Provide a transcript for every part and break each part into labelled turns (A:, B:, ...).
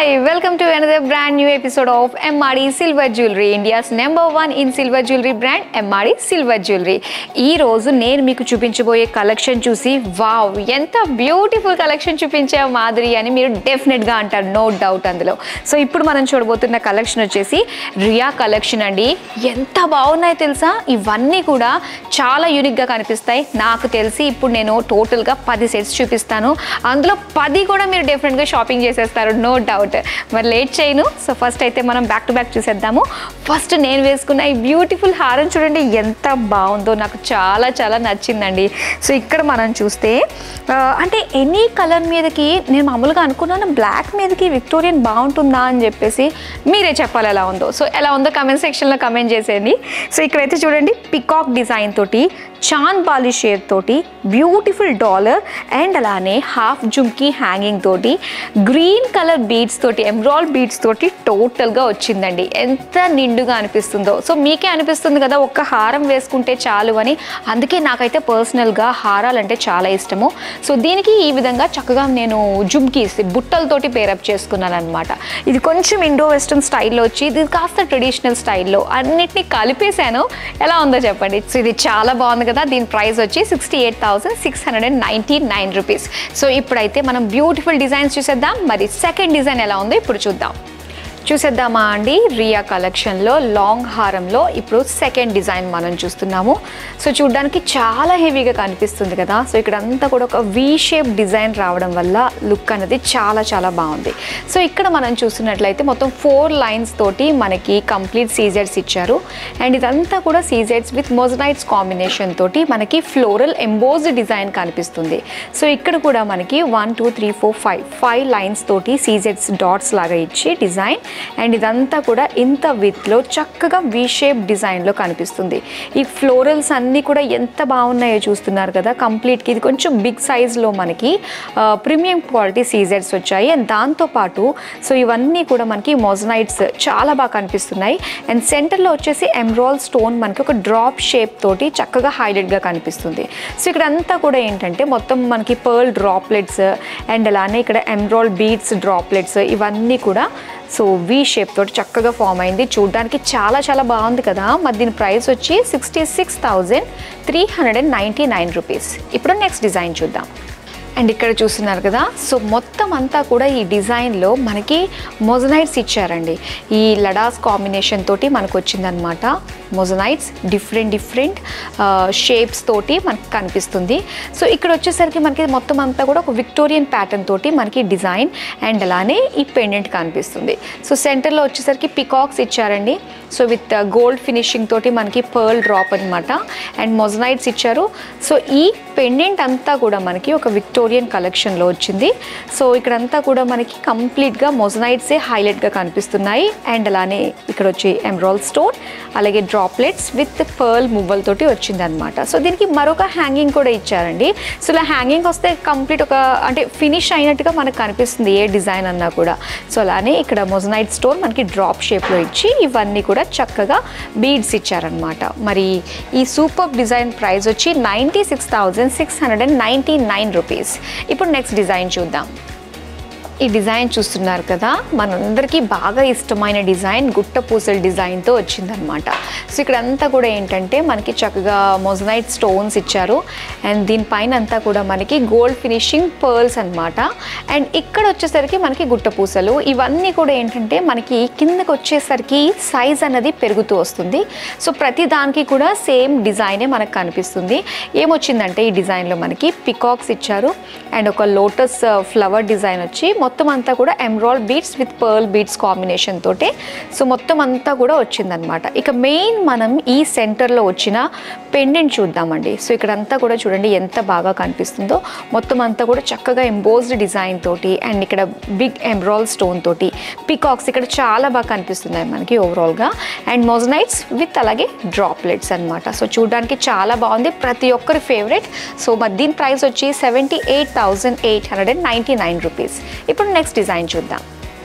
A: Hi, welcome to another brand new episode of MRD Silver Jewelry, India's #1 in silver jewelry brand MRD Silver Jewelry. ఈ రోజు నేను మీకు చూపించబోయే collection చూసి wow ఎంత బ్యూటిఫుల్ కలెక్షన్ చూపించావు మాధురి అని మీరు డెఫినెట్ గా అంటారు, నో డౌట్ అందులో. సో ఇప్పుడు మనం చూడబోతున్న కలెక్షన్ వచ్చేసి రియా కలెక్షన్ అండి. ఎంత బాగున్నాయో తెలుసా, ఇవన్నీ కూడా చాలా యూనిక్ గా కనిపిస్తాయి. నాకు తెలిసి ఇప్పుడు నేను టోటల్ గా 10 సెట్స్ చూపిస్తాను, అందులో 10 కూడా మీరు డెఫినెట్ గా షాపింగ్ చేసేస్తారు, నో డౌట్. మరి లేట్ చేయను. సో ఫస్ట్ అయితే మనం బ్యాక్ టు బ్యాక్ చూసేద్దాము. ఫస్ట్ నేను వేసుకున్న ఈ బ్యూటిఫుల్ హారం చూడండి ఎంత బాగుందో, నాకు చాలా చాలా నచ్చిందండి. సో ఇక్కడ మనం చూస్తే అంటే ఎనీ కలర్ మీదకి నేను మామూలుగా అనుకున్నాను బ్లాక్ మీదకి విక్టోరియన్ బాగుంటుందా అని చెప్పేసి, మీరే చెప్పాలి ఎలా ఉందో. సో ఎలా ఉందో కమెంట్ సెక్షన్లో కమెంట్ చేసేయండి. సో ఇక్కడైతే చూడండి పికాక్ డిజైన్ తోటి, చాంద్ బాలి షేప్ తోటి, బ్యూటిఫుల్ డాలర్ అండ్ అలానే హాఫ్ జుమ్కీ హ్యాంగింగ్ తోటి, గ్రీన్ కలర్ బీడ్స్ తోటి, ఎమరాల్డ్ బీడ్స్ తోటి టోటల్గా వచ్చిందండి. ఎంత నిండుగా అనిపిస్తుందో. సో మీకే అనిపిస్తుంది కదా ఒక్క హారం వేసుకుంటే చాలు అని, అందుకే నాకైతే పర్సనల్గా హారాలంటే చాలా ఇష్టము. సో దీనికి ఈ విధంగా చక్కగా నేను జుమ్కీస్ బుట్టలతోటి పేరప్ చేసుకున్నాను అనమాట. ఇది కొంచెం ఇండో వెస్ట్రన్ స్టైల్లో వచ్చి, ఇది కాస్త ట్రెడిషనల్ స్టైల్లో అన్నిటినీ కలిపేశాను. ఎలా ఉందో చెప్పండి. సో ఇది చాలా బాగుంది కదా. దీని ప్రైస్ వచ్చి 68,699 రూపీస్. సో ఇప్పుడైతే మనం బ్యూటిఫుల్ డిజైన్స్ చూసేద్దాం. మరి సెకండ్ డిజైన్ ఎలా ఉందో ఇప్పుడు చూద్దాం. చూసేద్దామా అండి. రియా కలెక్షన్లో లాంగ్ హారంలో ఇప్పుడు సెకండ్ డిజైన్ మనం చూస్తున్నాము. సో చూడడానికి చాలా హెవీగా కనిపిస్తుంది కదా. సో ఇక్కడ అంతా కూడా ఒక వీ షేప్ డిజైన్ రావడం వల్ల లుక్ అనేది చాలా చాలా బాగుంది. సో ఇక్కడ మనం చూస్తున్నట్లయితే మొత్తం 4 లైన్స్ తోటి మనకి కంప్లీట్ సీజెడ్స్ ఇచ్చారు. అండ్ ఇదంతా కూడా సీజెడ్స్ విత్ మొజనైట్స్ కాంబినేషన్ తోటి మనకి ఫ్లోరల్ ఎంబోజ్డ్ డిజైన్ కనిపిస్తుంది. సో ఇక్కడ కూడా మనకి 1 2 3 4 5 లైన్స్ తోటి సీజెడ్స్ డాట్స్ లాగా ఇచ్చి డిజైన్, అండ్ ఇదంతా కూడా ఇంత విత్లో చక్కగా వీ షేప్ డిజైన్లో కనిపిస్తుంది. ఈ ఫ్లోరల్స్ అన్నీ కూడా ఎంత బాగున్నాయో చూస్తున్నారు కదా. కంప్లీట్కి ఇది కొంచెం బిగ్ సైజ్లో మనకి ప్రీమియం క్వాలిటీ సీజెడ్స్ వచ్చాయి. అండ్ దాంతోపాటు సో ఇవన్నీ కూడా మనకి మొజనైట్స్ చాలా బాగా కనిపిస్తున్నాయి. అండ్ సెంటర్లో వచ్చేసి ఎమరాల్డ్ స్టోన్ మనకి ఒక డ్రాప్ షేప్ తోటి చక్కగా హైలైట్గా కనిపిస్తుంది. సో ఇక్కడ అంతా కూడా ఏంటంటే మొత్తం మనకి పర్ల్ డ్రాప్లెట్స్ అండ్ అలానే ఇక్కడ ఎమరాల్డ్ బీడ్స్ డ్రాప్లెట్స్ ఇవన్నీ కూడా సో వీ షేప్ తోటి చక్కగా ఫామ్ అయింది. చూడడానికి చాలా చాలా బాగుంది కదా. మరి దీని ప్రైస్ వచ్చి 66,399 రూపీస్. ఇప్పుడు నెక్స్ట్ డిజైన్ చూద్దాం. అండ్ ఇక్కడ చూస్తున్నారు కదా. సో మొత్తం అంతా కూడా ఈ డిజైన్లో మనకి మొజనైట్స్ ఇచ్చారండి. ఈ లడాస్ కాంబినేషన్ తోటి మనకు వచ్చిందనమాట. మొజనైట్స్ డిఫరెంట్ షేప్స్ తోటి మనకి కనిపిస్తుంది. సో ఇక్కడ వచ్చేసరికి మనకి మొత్తం అంతా కూడా ఒక విక్టోరియన్ ప్యాటర్న్ తోటి మనకి డిజైన్ అండ్ అలానే ఈ పెండెంట్ కనిపిస్తుంది. సో సెంటర్లో వచ్చేసరికి పికాక్స్ ఇచ్చారండి. సో విత్ గోల్డ్ ఫినిషింగ్ తోటి మనకి పర్ల్ డ్రాప్ అనమాట. అండ్ మొజనైట్స్ ఇచ్చారు. సో ఈ పెండెంట్ అంతా కూడా మనకి ఒక విక్టోరియన్ కలెక్షన్లో వచ్చింది. సో ఇక్కడంతా కూడా మనకి కంప్లీట్గా మొజనైట్సే హైలైట్గా కనిపిస్తున్నాయి. అండ్ అలానే ఇక్కడ వచ్చి ఎమరాల్డ్ స్టోన్ అలాగే డ్రాప్లెట్స్ విత్ పర్ల్ మువ్వల్ తోటి వచ్చింది అనమాట. సో దీనికి మరొక హ్యాంగింగ్ కూడా ఇచ్చారండి. సో ఇలా హ్యాంగింగ్ వస్తే కంప్లీట్ ఒక అంటే ఫినిష్ అయినట్టుగా మనకు కనిపిస్తుంది ఏ డిజైన్ అన్నా కూడా. సో అలానే ఇక్కడ మొజనైట్ స్టోన్ మనకి డ్రాప్ షేప్లో ఇచ్చి ఇవన్నీ కూడా చక్కగా బీడ్స్ ఇచ్చారనమాట. మరి ఈ సూపర్ డిజైన్ ప్రైస్ వచ్చి 96,699 రూపీస్. ఇప్పుడు నెక్స్ట్ డిజైన్ చూద్దాం. ఈ డిజైన్ చూస్తున్నారు కదా, మనందరికీ బాగా ఇష్టమైన డిజైన్ గుట్ట పూసల డిజైన్తో వచ్చిందనమాట. సో ఇక్కడ అంతా కూడా ఏంటంటే మనకి చక్కగా మొజనైట్ స్టోన్స్ ఇచ్చారు. అండ్ దీనిపైన అంతా కూడా మనకి గోల్డ్ ఫినిషింగ్ పర్ల్స్ అనమాట. అండ్ ఇక్కడ వచ్చేసరికి మనకి గుట్ట పూసలు ఇవన్నీ కూడా ఏంటంటే మనకి కిందకి వచ్చేసరికి సైజ్ అన్నది పెరుగుతూ వస్తుంది. సో ప్రతి దానికి కూడా సేమ్ డిజైనే మనకు కనిపిస్తుంది. ఏమొచ్చిందంటే ఈ డిజైన్లో మనకి పికాక్స్ ఇచ్చారు అండ్ ఒక లోటస్ ఫ్లవర్ డిజైన్ వచ్చి మొత్తం అంతా కూడా emerald beads with pearl beads combination తోటే సో మొత్తం అంతా కూడా వచ్చిందనమాట. ఇక మెయిన్ మనం ఈ సెంటర్లో వచ్చిన పెండెంట్ చూద్దామండి. సో ఇక్కడంతా కూడా చూడండి ఎంత బాగా కనిపిస్తుందో. మొత్తం అంతా కూడా చక్కగా ఎంబోజ్డ్ డిజైన్ తోటి అండ్ ఇక్కడ బిగ్ ఎమరాల్డ్ స్టోన్ తోటి పికాక్స్ ఇక్కడ చాలా బాగా కనిపిస్తున్నాయి మనకి ఓవరాల్గా. అండ్ మొజనైట్స్ విత్ అలాగే డ్రాప్లెట్స్ అనమాట. సో చూడడానికి చాలా బాగుంది, ప్రతి ఒక్కరి ఫేవరెట్. సో మరి దీని ప్రైస్ వచ్చి 78,899 రూపీస్. ఇప్పుడు నెక్స్ట్ డిజైన్ చూద్దాం.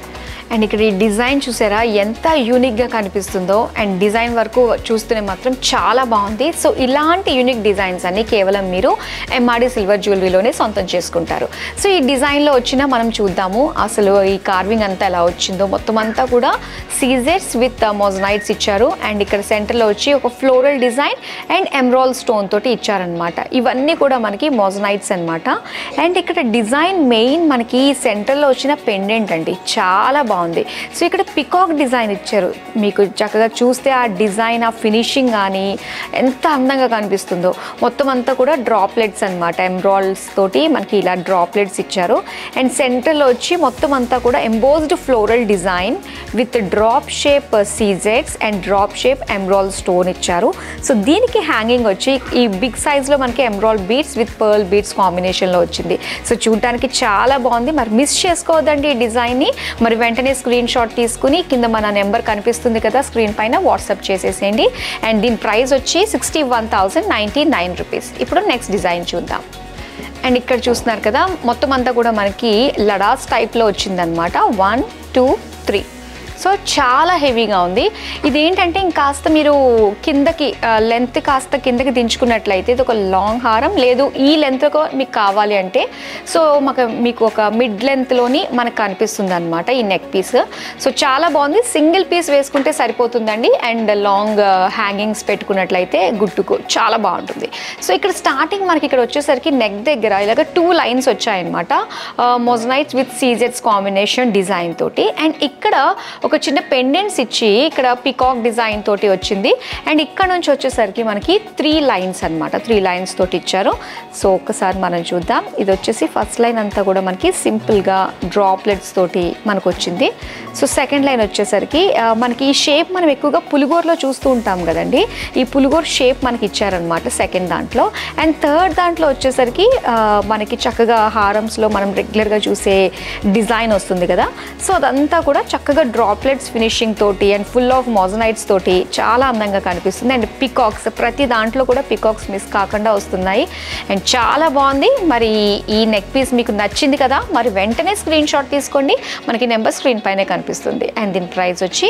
A: అండ్ ఇక్కడ ఈ డిజైన్ చూసారా ఎంత యూనిక్గా కనిపిస్తుందో, అండ్ డిజైన్ వరకు చూస్తూనే మాత్రం చాలా బాగుంది. సో ఇలాంటి యూనిక్ డిజైన్స్ అన్ని కేవలం మీరు ఎంఆర్డి సిల్వర్ జ్యువెలరీలోనే సొంతం చేసుకుంటారు. సో ఈ డిజైన్లో వచ్చిన మనం చూద్దాము అసలు ఈ కార్వింగ్ అంతా ఎలా వచ్చిందో. మొత్తం అంతా కూడా సీజెట్స్ విత్ మోజనైట్స్ ఇచ్చారు, అండ్ ఇక్కడ సెంటర్లో వచ్చి ఒక floral design and emerald stone తోటి ఇచ్చారనమాట. ఇవన్నీ కూడా మనకి మోజనైట్స్ అనమాట. అండ్ ఇక్కడ డిజైన్ మెయిన్ మనకి సెంటర్లో వచ్చిన పెండెంట్ అండి, చాలా బాగుంది. సో ఇక్కడ పికాక్ డిజైన్ ఇచ్చారు, మీకు చక్కగా చూస్తే ఆ డిజైన్ ఆ ఫినిషింగ్ కానీ ఎంత అందంగా కనిపిస్తుందో. మొత్తం అంతా కూడా డ్రాప్లెట్స్ అనమాట, ఎమరాల్డ్స్ తోటి మనకి ఇలా డ్రాప్లెట్స్ ఇచ్చారు. అండ్ సెంటర్లో వచ్చి మొత్తం అంతా కూడా embossed floral design with drop shape సీజెట్స్ and drop shape emerald stone ఇచ్చారు. సో దీనికి హ్యాంగింగ్ వచ్చి ఈ బిగ్ సైజ్లో మనకి emerald beads with pearl beads కాంబినేషన్లో వచ్చింది. సో చూడటానికి చాలా బాగుంది. మరి మిస్ చేసుకోవద్దండి ఈ డిజైన్ని. మరి వెంటనే స్క్రీన్ షాట్ తీసుకుని కింద మన నెంబర్ కనిపిస్తుంది కదా స్క్రీన్ పైన, వాట్సాప్ చేసేసేయండి. అండ్ దీని ప్రైస్ వచ్చి 61,099 రూపీస్. ఇప్పుడు నెక్స్ట్ డిజైన్ చూద్దాం. అండ్ ఇక్కడ చూస్తున్నారు కదా మొత్తం అంతా కూడా మనకి లడాస్ టైప్లో వచ్చిందనమాట. 1 2 3. సో చాలా హెవీగా ఉంది. ఇదేంటంటే ఇంకాస్త మీరు కిందకి లెంత్ కాస్త కిందకి దించుకున్నట్లయితే ఇది ఒక లాంగ్ హారం, లేదు ఈ లెంత్లో మీకు కావాలి అంటే సో మీకు ఒక మిడ్ లెంత్లోని మనకు కనిపిస్తుంది అనమాట ఈ నెక్ పీస్. సో చాలా బాగుంది. సింగిల్ పీస్ వేసుకుంటే సరిపోతుందండి. అండ్ లాంగ్ హ్యాంగింగ్స్ పెట్టుకున్నట్లయితే గుట్టుకు చాలా బాగుంటుంది. సో ఇక్కడ స్టార్టింగ్ మనకి ఇక్కడ వచ్చేసరికి నెక్ దగ్గర ఇలాగ 2 లైన్స్ వచ్చాయన్నమాట, మోజనైట్స్ విత్ సీజెట్స్ కాంబినేషన్ డిజైన్ తోటి. అండ్ ఇక్కడ ఒక చిన్న పెండెంట్స్ ఇచ్చి ఇక్కడ పికాక్ డిజైన్ తోటి వచ్చింది. అండ్ ఇక్కడ నుంచి వచ్చేసరికి మనకి 3 లైన్స్ అనమాట, 3 లైన్స్ తోటి ఇచ్చారు. సో ఒక్కసారి మనం చూద్దాం. ఇది వచ్చేసి ఫస్ట్ లైన్ అంతా కూడా మనకి సింపుల్గా డ్రాప్లెట్స్ తోటి మనకు వచ్చింది. సో సెకండ్ లైన్ వచ్చేసరికి మనకి ఈ షేప్ మనం ఎక్కువగా పులిగోరలో చూస్తూ ఉంటాం కదండి, ఈ పులిగోర షేప్ మనకి ఇచ్చారనమాట సెకండ్ దాంట్లో. అండ్ థర్డ్ దాంట్లో వచ్చేసరికి మనకి చక్కగా హారమ్స్లో మనం రెగ్యులర్గా చూసే డిజైన్ వస్తుంది కదా. సో అదంతా కూడా చక్కగా డ్రాప్లెట్స్ ఫినిషింగ్ తోటి అండ్ ఫుల్ ఆఫ్ మోజనైట్స్ తోటి చాలా అందంగా కనిపిస్తుంది. అండ్ పికాక్స్ ప్రతి దాంట్లో కూడా పికాక్స్ మిస్ కాకుండా వస్తున్నాయి. అండ్ చాలా బాగుంది. మరి ఈ నెక్ పీస్ మీకు నచ్చింది కదా, మరి వెంటనే స్క్రీన్ షాట్ తీసుకోండి, మనకి నెంబర్ స్క్రీన్ పైనే కనిపిస్తుంది. అండ్ దీని ప్రైస్ వచ్చి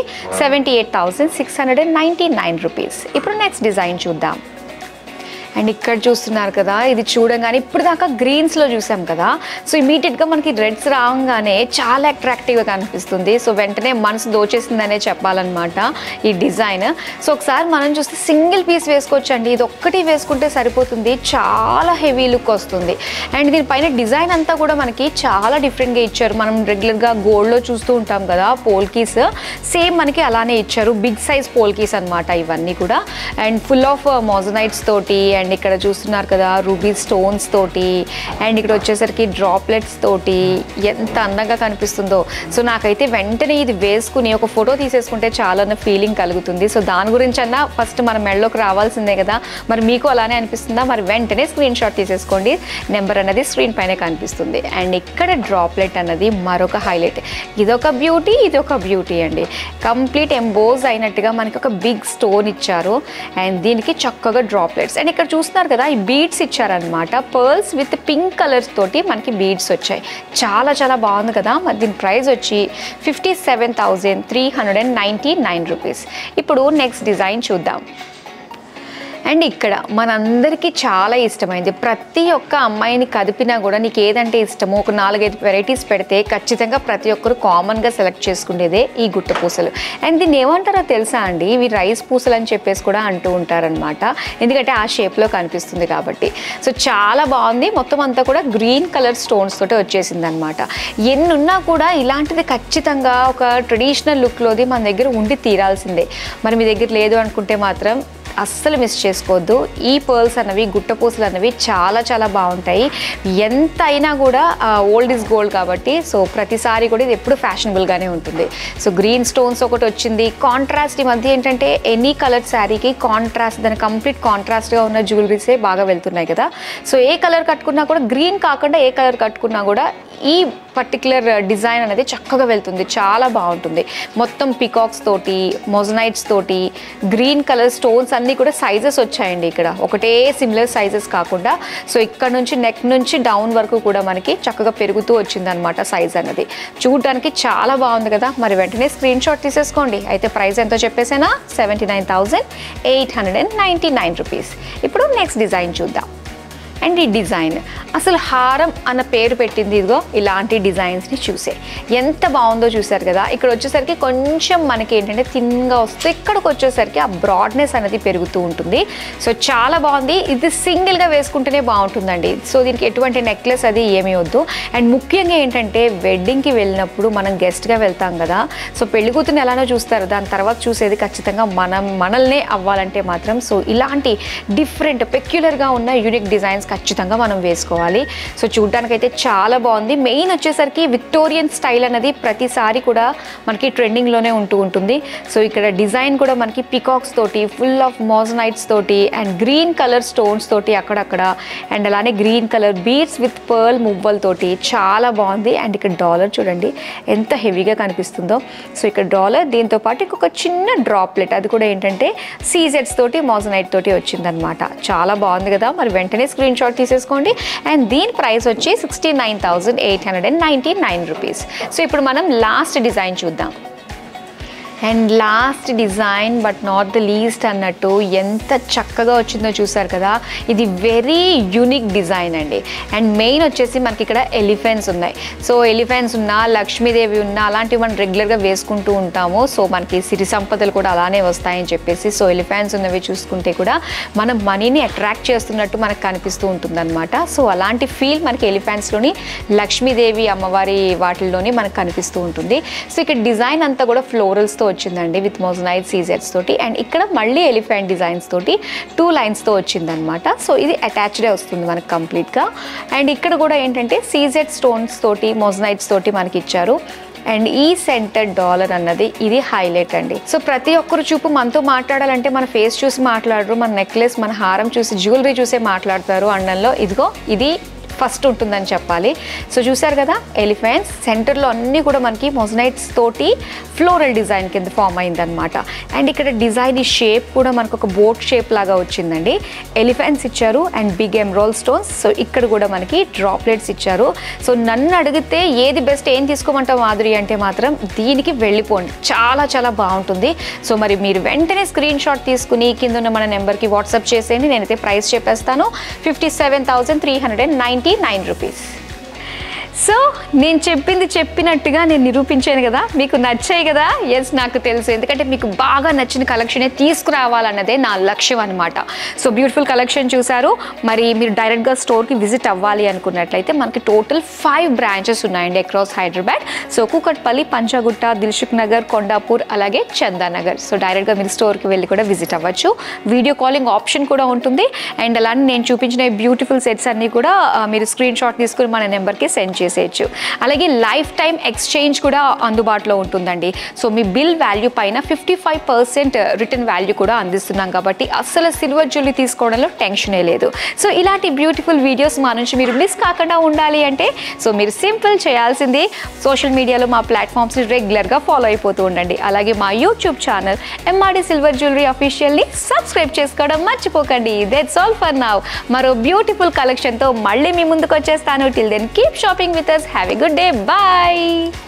A: 78,699 రూపీస్. ఇప్పుడు నెక్స్ట్ డిజైన్ చూద్దాం. అండ్ ఇక్కడ చూస్తున్నారు కదా, ఇది చూడగానే ఇప్పుడు దాకా గ్రీన్స్లో చూసాం కదా, సో ఇమీడియట్గా మనకి రెడ్స్ రాగానే చాలా అట్రాక్టివ్గా కనిపిస్తుంది. సో వెంటనే మనసు దోచేసిందనే చెప్పాలన్నమాట ఈ డిజైన్. సో ఒకసారి మనం చూస్తే సింగిల్ పీస్ వేసుకోవచ్చు అండి, ఇది ఒక్కటి వేసుకుంటే సరిపోతుంది, చాలా హెవీ లుక్ వస్తుంది. అండ్ దీనిపైన డిజైన్ అంతా కూడా మనకి చాలా డిఫరెంట్గా ఇచ్చారు. మనం రెగ్యులర్గా గోల్డ్లో చూస్తూ ఉంటాం కదా పోల్కీస్, సేమ్ మనకి అలానే ఇచ్చారు. బిగ్ సైజ్ పోల్కీస్ అనమాట ఇవన్నీ కూడా. అండ్ ఫుల్ ఆఫ్ మోజనైట్స్ తోటి, అండ్ ఇక్కడ చూస్తున్నారు కదా రూబీ స్టోన్స్ తోటి, అండ్ ఇక్కడ వచ్చేసరికి డ్రాప్లెట్స్ తోటి ఎంత అందంగా కనిపిస్తుందో. సో నాకైతే వెంటనే ఇది వేసుకుని ఒక ఫోటో తీసేసుకుంటే చాలా ఫీలింగ్ కలుగుతుంది. సో దాని గురించి అన్నా ఫస్ట్ మన మెడలోకి రావాల్సిందే కదా, మరి మీకు అలానే అనిపిస్తుందా? మరి వెంటనే స్క్రీన్ షాట్ తీసేసుకోండి, నెంబర్ అన్నది స్క్రీన్ పైన కనిపిస్తుంది. అండ్ ఇక్కడ డ్రాప్లెట్ అన్నది మరొక హైలైట్, ఇదొక బ్యూటీ, ఇదొక బ్యూటీ అండి. కంప్లీట్ ఎంబోజ్ అయినట్టుగా మనకి ఒక బిగ్ స్టోన్ ఇచ్చారు, అండ్ దీనికి చక్కగా డ్రాప్లెట్స్. అండ్ ఇక్కడ చూస్తున్నారు కదా ఈ బీడ్స్ ఇచ్చారనమాట, పర్ల్స్ విత్ పింక్ కలర్స్ తోటి మనకి బీడ్స్ వచ్చాయి. చాలా చాలా బాగుంది కదా. మరి దీని ప్రైస్ వచ్చి 57,399 రూపీస్. ఇప్పుడు నెక్స్ట్ డిజైన్ చూద్దాం. అండ్ ఇక్కడ మనందరికీ చాలా ఇష్టమైంది, ప్రతి ఒక్క అమ్మాయిని కదిపినా కూడా నీకు ఏదంటే ఇష్టమో ఒక 4-5 వెరైటీస్ పెడితే ఖచ్చితంగా ప్రతి ఒక్కరు కామన్గా సెలెక్ట్ చేసుకునేదే ఈ గుట్ట పూసలు. అండ్ దీన్ని ఏమంటారో తెలుసా అండి, ఇవి రైస్ పూసలు అని చెప్పేసి కూడా అంటూ ఉంటారనమాట, ఎందుకంటే ఆ షేప్లో కనిపిస్తుంది కాబట్టి. సో చాలా బాగుంది. మొత్తం అంతా కూడా గ్రీన్ కలర్ స్టోన్స్ తోటి వచ్చేసింది అనమాట. ఎన్నున్నా కూడా ఇలాంటిది ఖచ్చితంగా ఒక ట్రెడిషనల్ లుక్లోది మన దగ్గర ఉండి తీరాల్సిందే. మరి మీ దగ్గర లేదు అనుకుంటే మాత్రం అస్సలు మిస్ చేసుకోవద్దు. ఈ పర్ల్స్ అన్నవి గుట్టపూసలు అన్నవి చాలా చాలా బాగుంటాయి. ఎంత అయినా కూడా ఓల్డ్ ఇస్ గోల్డ్ కాబట్టి సో ప్రతిసారి కూడా ఇది ఎప్పుడు ఫ్యాషనబుల్గానే ఉంటుంది. సో గ్రీన్ స్టోన్స్ ఒకటి వచ్చింది, కాంట్రాస్ట్. ఈ మధ్య ఏంటంటే ఎనీ కలర్ శారీకి కాంట్రాస్ట్, దాని కంప్లీట్ కాంట్రాస్ట్గా ఉన్న జ్యువెలరీసే బాగా వెళ్తున్నాయి కదా. సో ఏ కలర్ కట్టుకున్నా కూడా గ్రీన్ కాకుండా ఏ కలర్ కట్టుకున్నా కూడా ఈ పర్టికులర్ డిజైన్ అనేది చక్కగా వెళ్తుంది, చాలా బాగుంటుంది. మొత్తం పికాక్స్ తోటి, మొజనైట్స్ తోటి, గ్రీన్ కలర్ స్టోన్స్ అన్నీ కూడా సైజెస్ వచ్చాయండి. ఇక్కడ ఒకటే సిమిలర్ సైజెస్ కాకుండా సో ఇక్కడ నుంచి నెక్ నుంచి డౌన్ వరకు కూడా మనకి చక్కగా పెరుగుతూ వచ్చిందనమాట సైజ్ అనేది. చూడడానికి చాలా బాగుంది కదా. మరి వెంటనే స్క్రీన్ షాట్ తీసేసుకోండి. అయితే ప్రైస్ ఎంతో చెప్పేసేనా, 79,899 రూపీస్. ఇప్పుడు నెక్స్ట్ డిజైన్ చూద్దాం. అండ్ ఈ డిజైన్ అసలు హారం అన్న పేరు పెట్టింది ఇదిగో ఇలాంటి డిజైన్స్ని చూసే ఎంత బాగుందో చూసారు కదా. ఇక్కడ వచ్చేసరికి కొంచెం మనకి ఏంటంటే థిన్గా వస్తే ఇక్కడికి వచ్చేసరికి ఆ బ్రాడ్నెస్ అనేది పెరుగుతూ ఉంటుంది. సో చాలా బాగుంది. ఇది సింగిల్గా వేసుకుంటేనే బాగుంటుందండి. సో దీనికి ఎటువంటి నెక్లెస్ అది ఏమీ వద్దు. అండ్ ముఖ్యంగా ఏంటంటే వెడ్డింగ్కి వెళ్ళినప్పుడు మనం గెస్ట్గా వెళ్తాం కదా. సో పెళ్లి కూతురుని ఎలానో చూస్తారు, దాని తర్వాత చూసేది ఖచ్చితంగా మనల్నే అవ్వాలంటే మాత్రం సో ఇలాంటి డిఫరెంట్ పెక్యులర్గా ఉన్న యూనిక్ డిజైన్స్ ఖచ్చితంగా మనం వేసుకోవాలి. సో చూడడానికైతే చాలా బాగుంది. మెయిన్ వచ్చేసరికి విక్టోరియన్ స్టైల్ అనేది ప్రతిసారి కూడా మనకి ట్రెండింగ్లోనే ఉంటుంది. సో ఇక్కడ డిజైన్ కూడా మనకి పికాక్స్ తోటి, ఫుల్ ఆఫ్ మోజనైట్స్ తోటి అండ్ గ్రీన్ కలర్ స్టోన్స్ తోటి అక్కడక్కడ అండ్ అలానే green colour beads with pearl మువ్వలతోటి చాలా బాగుంది. అండ్ ఇక్కడ డాలర్ చూడండి ఎంత హెవీగా కనిపిస్తుందో. సో ఇక్కడ డాలర్, దీంతో పాటు ఇంకొక చిన్న డ్రాప్లెట్, అది కూడా ఏంటంటే సీజెట్స్ తోటి మోజనైట్ తోటి వచ్చిందనమాట. చాలా బాగుంది కదా. మరి వెంటనే స్క్రీన్ షాట్ తీసేసుకోండి. అండ్ దీని ప్రైస్ వచ్చి 69,899 రూపీస్. సో ఇప్పుడు మనం లాస్ట్ డిజైన్ చూద్దాం. And last design but not the least అన్నట్టు ఎంత చక్కగా వచ్చిందో చూసారు కదా. ఇది వెరీ యూనిక్ డిజైన్ అండి. అండ్ మెయిన్ వచ్చేసి మనకి ఇక్కడ ఎలిఫెంట్స్ ఉన్నాయి. సో ఎలిఫెంట్స్ ఉన్నా, లక్ష్మీదేవి ఉన్నా అలాంటివి మనం రెగ్యులర్గా వేసుకుంటూ ఉంటాము. సో మనకి సిరి సంపదలు కూడా అలానే వస్తాయని చెప్పేసి సో ఎలిఫెంట్స్ ఉన్నవి చూసుకుంటే కూడా మనం మనీని అట్రాక్ట్ చేస్తున్నట్టు మనకు కనిపిస్తూ ఉంటుందన్నమాట. సో అలాంటి ఫీల్ మనకి ఎలిఫెంట్స్లోని, లక్ష్మీదేవి అమ్మవారి వాటిల్లోని మనకు కనిపిస్తూ ఉంటుంది. సో ఇక్కడ డిజైన్ అంతా కూడా ఫ్లోరల్స్తో వచ్చిందండి విత్ మోజనైట్ సీజెట్స్ తోటి. అండ్ ఇక్కడ మళ్ళీ ఎలిఫెంట్ డిజైన్స్ తోటి 2 లైన్స్తో వచ్చిందనమాట. సో ఇది అటాచ్డే వస్తుంది మనకు కంప్లీట్గా. అండ్ ఇక్కడ కూడా ఏంటంటే సీజెట్ స్టోన్స్ తోటి, మోజనైట్స్ తోటి మనకి ఇచ్చారు. అండ్ ఈ సెంటర్ డాలర్ అన్నది ఇది హైలైట్ అండి. సో ప్రతి ఒక్కరు చూపు మనతో మాట్లాడాలంటే మన ఫేస్ చూసి మాట్లాడరు, మన నెక్లెస్, మన హారం చూసి, జ్యువెలరీ చూసే మాట్లాడతారు అనడంలో ఇదిగో ఇది ఫస్ట్ ఉంటుందని చెప్పాలి. సో చూసారు కదా ఎలిఫెంట్స్ సెంటర్లో అన్నీ కూడా మనకి మొజనైట్స్ తోటి ఫ్లోరల్ డిజైన్ కింద ఫామ్ అయిందనమాట. అండ్ ఇక్కడ డిజైన్ ఈ షేప్ కూడా మనకు ఒక బోట్ షేప్ లాగా వచ్చిందండి. ఎలిఫెంట్స్ ఇచ్చారు and big emerald stones. So ఇక్కడ కూడా మనకి డ్రాప్లెట్స్ ఇచ్చారు. సో నన్ను అడిగితే ఏది బెస్ట్, ఏం తీసుకోమంటావు మాధురి అంటే మాత్రం దీనికి వెళ్ళిపోండి, చాలా చాలా బాగుంటుంది. సో మరి మీరు వెంటనే స్క్రీన్ షాట్ తీసుకుని కింద ఉన్న మన నెంబర్కి వాట్సాప్ చేసేయండి. నేనైతే ప్రైస్ చెప్పేస్తాను, 57,399 రూపీస్. సో నేను చెప్పినట్టుగా నేను నిరూపించాను కదా, మీకు నచ్చాయి కదా. ఎస్ నాకు తెలుసు, ఎందుకంటే మీకు బాగా నచ్చిన కలెక్షనే తీసుకురావాలన్నదే నా లక్ష్యం అనమాట. సో బ్యూటిఫుల్ కలెక్షన్ చూసారు. మరి మీరు డైరెక్ట్గా స్టోర్కి విజిట్ అవ్వాలి అనుకున్నట్లయితే మనకి టోటల్ 5 బ్రాంచెస్ ఉన్నాయండి అక్రాస్ హైదరాబాద్. సో కూకట్పల్లి, పంచగుట్ట, దిల్సుఖ్ నగర్, కొండాపూర్ అలాగే చందానగర్. సో డైరెక్ట్గా మీరు స్టోర్కి వెళ్ళి కూడా విజిట్ అవ్వచ్చు. వీడియో కాలింగ్ ఆప్షన్ కూడా ఉంటుంది. అండ్ అలానే నేను చూపించిన బ్యూటిఫుల్ సెట్స్ అన్నీ కూడా మీరు స్క్రీన్ షాట్ తీసుకుని మన నెంబర్కి సెండ్ చేసేయచ్చు. అలాగే లైఫ్ టైం ఎక్స్చేంజ్ కూడా అందుబాటులో ఉంటుందండి. సో మీ బిల్ వాల్యూ పైన 55% రిటర్న్ వాల్యూ కూడా అందిస్తున్నాం కాబట్టి అస్సలు సిల్వర్ జ్యువెలరీ తీసుకోవడంలో టెన్షనే లేదు. సో ఇలాంటి బ్యూటిఫుల్ వీడియోస్ మా నుంచి మీరు మిస్ కాకుండా ఉండాలి అంటే సో మీరు సింపుల్ చేయాల్సింది సోషల్ మీడియాలో మా ప్లాట్ఫామ్స్ని రెగ్యులర్గా ఫాలో అయిపోతూ ఉండండి. అలాగే మా YouTube channel MRD silver jewellery అఫీషియల్ని సబ్స్క్రైబ్ చేసుకోవడం మర్చిపోకండి. That's all for now. మరో బ్యూటిఫుల్ కలెక్షన్తో మళ్ళీ మీ ముందుకు వచ్చేస్తాను. Till then keep shopping with us. Have a good day. Bye.